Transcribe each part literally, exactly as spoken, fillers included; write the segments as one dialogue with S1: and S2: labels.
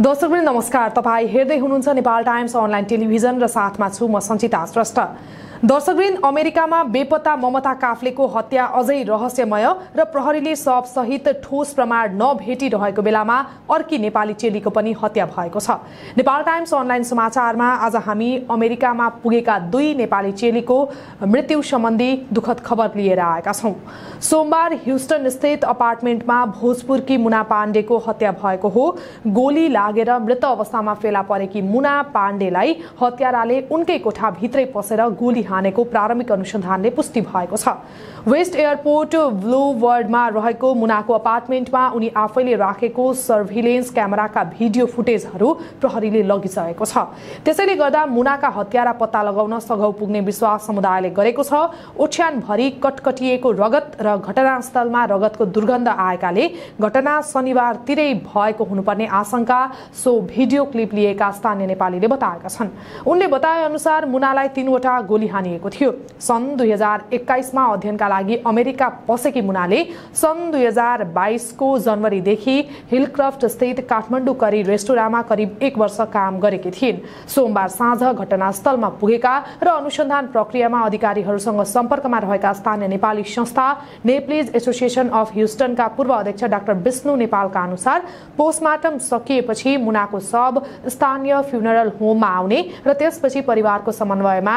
S1: दर्शकवृन्द नमस्कार। तपाईं हेर्दै हुनुहुन्छ नेपाल टाइम्स अनलाइन टेलिभिजन र साथमा छु म सञ्चिता श्रेष्ठ। दर्शकवृन्द, अमेरिकामा बेपत्ता ममता काफ्लेको हत्या अझै रहस्यमय र प्रहरीले शव सहित ठोस प्रमाण नभेटिरहेको बेलामा अर्की नेपाली चेलीको पनि हत्या भएको छ। नेपाल टाइम्स अनलाइन समाचारमा आज हामी अमेरिकामा पुगेका दुई नेपाली चेलीको मृत्यु सम्बन्धी दुखद खबर लिएर आएका छौं। सोमबार ह्युस्टन स्थित अपार्टमेन्टमा भोजपुरकी मुना पाण्डेको हत्या भएको हो। गोली लागेर मृत अवस्थामा फेला परेकी मुना पाण्डेलाई हत्याराले उनकै कोठाभित्रै पसेर गोली हानेको प्रारम्भिक अनुसन्धानले पुष्टि भएको छ। वेस्ट एयरपोर्ट ब्लूवर्डमा रहेको मुनाको अपार्टमेन्टमा उनी आफैले राखेको सर्भिलेन्स क्यामेराका भिडियो फुटेजहरू प्रहरीले लगिसकेको छ। त्यसैले गर्दा मुनाका हत्यारा पत्ता लगाउन सघाउ पुग्ने विश्वास समुदायले गरेको छ। ओछ्यानभरि कटकटिएको रगत र घटनास्थलमा रगतको दुर्गन्ध आएकाले घटना शनिबारतिरै भएको हुनुपर्ने आशंका सो भिडियो क्लिप लिएका स्थानीय नेपालीले बताएका छन्। उनले बताए अनुसार मुनालाई तीनवटा गोली हानिएको थियो। सन् दुई हजार एक्काइसमा अध्ययनका लागि अमेरिका पसेकी मुनाले सन् दुई हजार बाइसको जनवरीदेखि हिलक्रफ्ट स्थित काठमाडौँ करी रेस्टुराँमा करिब एक वर्ष काम गरेकी थिइन्। सोमबार साँझ घटनास्थलमा पुगेका र अनुसन्धान प्रक्रियामा अधिकारीहरूसँग सम्पर्कमा रहेका स्थानीय नेपाली संस्था नेप्लिज एसोसिएसन अफ ह्युस्टनका पूर्व अध्यक्ष डाक्टर विष्णु नेपालका अनुसार पोस्टमार्टम सकिएपछि मुनाको शव स्थानीय फ्युनरल होममा आउने र त्यसपछि परिवारको समन्वयमा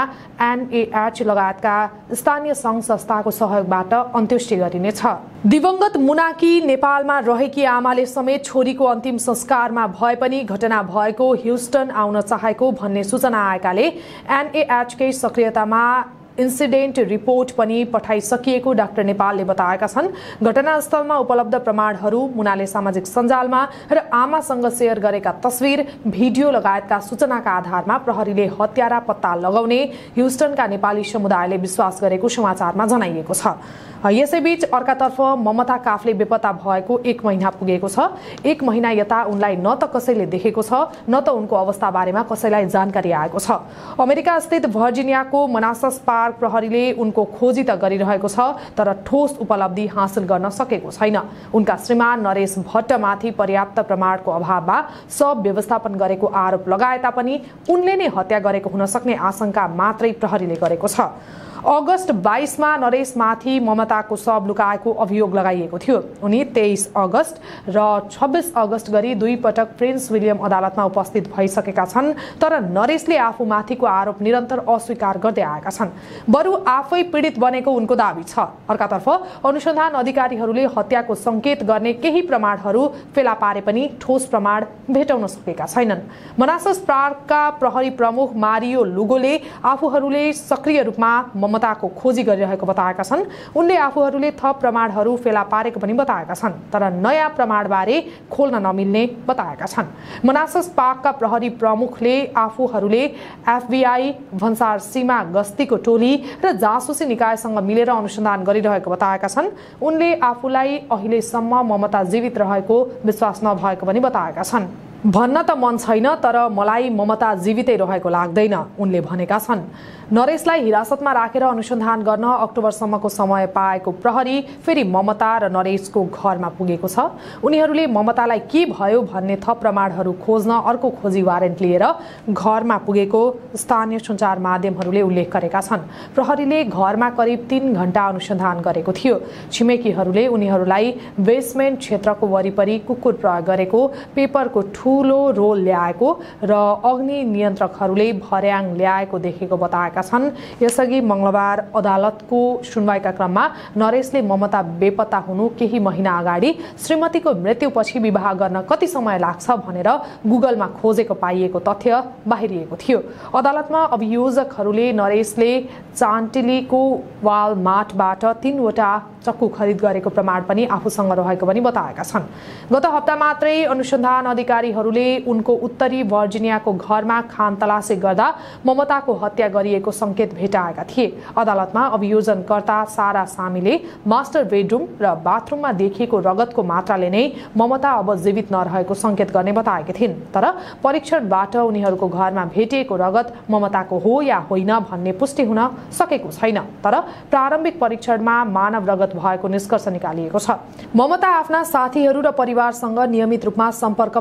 S1: एनएएच लगायतका स्थानीय सङ्घ संस्थाको सहयोगबाट अन्त्येष्टि गरिनेछ। दिवंगत मुनाकी नेपालमा रहेकी आमाले समेत छोरीको अन्तिम संस्कारमा भए पनि घटना भएको ह्युस्टन आउन चाहेको भन्ने सूचना आएकाले एनएएचकै सक्रियतामा इन्सिडेन्ट रिपोर्ट पनि पठाइसकिएको डाक्टर नेपालले बताएका छन्। घटनास्थलमा उपलब्ध प्रमाणहरू, मुनाले सामाजिक सञ्जालमा र आमासँग सेयर गरेका तस्विर, भिडियो लगायतका सूचनाका आधारमा प्रहरीले हत्यारा पत्ता लगाउने ह्युस्टनका नेपाली समुदायले विश्वास गरेको समाचारमा जनाइएको छ। यसैबीच अर्कातर्फ ममता काफ्ले बेपत्ता भएको एक महिना पुगेको छ। एक महिना यता उनलाई न त कसैले देखेको छ, न त उनको अवस्था बारेमा कसैलाई जानकारी आएको छ। अमेरिका स्थित भर्जिनियाको मनासस पार्क प्रहरीले उनको खोजी त गरिरहेको छ, तर ठोस उपलब्धि हासिल गर्न सकेको छैन। उनका श्रीमान नरेश भट्टमाथि पर्याप्त प्रमाणको अभावमा शव व्यवस्थापन गरेको आरोप लगाए तापनि उनले नै हत्या गरेको हुन सक्ने आशंका मात्रै प्रहरीले गरेको छ। अगस्त बाइसमा नरेशमाथि ममताको शव लुकाएको अभियोग लगाइएको थियो। उनी तेइस अगस्त र छब्बिस अगस्त गरी दुई पटक प्रिन्स विलियम अदालतमा उपस्थित भइसकेका छन्, तर नरेशले आफूमाथिको आरोप निरन्तर अस्वीकार गर्दै आएका छन्। बरु आफै पीडित बनेको उनको दावी छ। अर्कातर्फ अनुसन्धान अधिकारीहरूले हत्याको संकेत गर्ने केही प्रमाणहरू फेला पारे पनि ठोस प्रमाण भेटाउन सकेका छैनन्। मनासस पार्कका प्रहरी प्रमुख मारियो लुगोले आफूहरूले सक्रिय रूपमा ममताको खोजी गरिरहेको बताएका छन्। उनले आफूहरूले थप प्रमाणहरू फेला पारेको पनि बताएका छन्, तर नयाँ प्रमाणबारे खोल्न नमिल्ने बताएका छन्। मनासस पार्कका प्रहरी प्रमुखले आफूहरूले एफबीआई, भन्सार सीमा गस्तीको टोली र जासुसी निकायसँग मिलेर अनुसन्धान गरिरहेको बताएका छन्। उनले आफूलाई अहिलेसम्म ममता जीवित रहेको विश्वास नभएको पनि बताएका छन्। भन्न त मन छैन, तर मलाई ममता जीवितै रहेको लाग्दैन, उनले भनेका छन्। नरेशलाई हिरासतमा राखेर अनुसन्धान गर्न अक्टोबरसम्मको समय पाएको प्रहरी फेरि ममता र नरेशको घरमा पुगेको छ। उनीहरूले ममतालाई के भयो भन्ने थप प्रमाणहरू खोज्न अर्को खोजी वारेन्ट लिएर घरमा पुगेको स्थानीय सञ्चार माध्यमहरूले उल्लेख गरेका छन्। प्रहरीले घरमा करिब तीन घण्टा अनुसन्धान गरेको थियो। छिमेकीहरूले उनीहरूलाई बेसमेन्ट क्षेत्रको वरिपरि कुकुर प्रयोग गरेको, पेपरको ठूलो रोल ल्याएको र अग्नि नियन्त्रकहरूले भर्याङ ल्याएको देखेको बताएका छन्। यसअघि मंगलबार अदालतको सुनवाईका क्रममा नरेशले ममता बेपत्ता हुनु केही महिना अगाडि श्रीमतीको मृत्युपछि विवाह गर्न कति समय लाग्छ भनेर गुगलमा खोजेको पाइएको तथ्य बाहिरिएको थियो। अदालतमा अभियोजकहरूले नरेशले चान्टिलीको वालमार्टबाट तीनवटा चक्कु खरिद गरेको प्रमाण पनि आफूसँग रहेको पनि बताएका छन्। गत हप्ता मात्रै अनुसन्धान अधिकारीहरूले उनको उत्तरी भर्जिनियाको घरमा खानतलासी गर्दा ममताको हत्या गरिएको संकेत भेटाएका थिए। अदालतमा अभियोजनकर्ता सारा सामीले मास्टर बेडरुम र बाथरुममा देखिएको रगतको मात्राले नै ममता अब जीवित नरहेको संकेत गर्ने बताएकी थिइन्, तर परीक्षणबाट उनीहरूको घरमा भेटिएको रगत ममताको हो या होइन भन्ने पुष्टि हुन सकेको छैन। तर प्रारम्भिक परीक्षणमा मानव रगत भएको निष्कर्ष निकालिएको छ। ममता आफ्ना साथीहरू र परिवारसँग नियमित रूपमा सम्पर्कमै रहन्थे।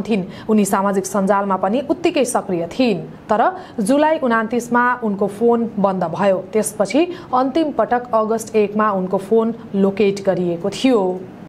S1: थिइन्। उनी सामाजिक सञ्जालमा पनि उत्तिकै सक्रिय थिइन्। तर जुलाई उनान्तीसमा उनको फोन बन्द भयो। त्यसपछि अन्तिम पटक अगस्त एकमा उनको फोन लोकेट गरिएको थियो।